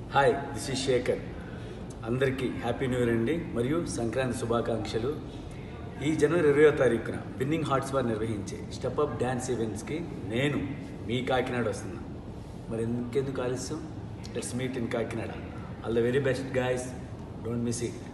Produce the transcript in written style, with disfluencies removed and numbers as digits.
Hi, this is Shekhar. అందరికీ happy new year అండి, మరియు సంక్రాంతి శుభాకాంక్షలు. ఈ జనవరి 20వ తారీఖున విన్నింగ్ హార్ట్స్ వారు నిర్వహించే స్టెప్ అప్ డ్యాన్స్ ఈవెంట్స్కి నేను మీ కాకినాడ వస్తున్నా. మరి ఇంకెందుకు ఆలస్యం? Let's meet in Kakinada. All the very best guys, don't miss it.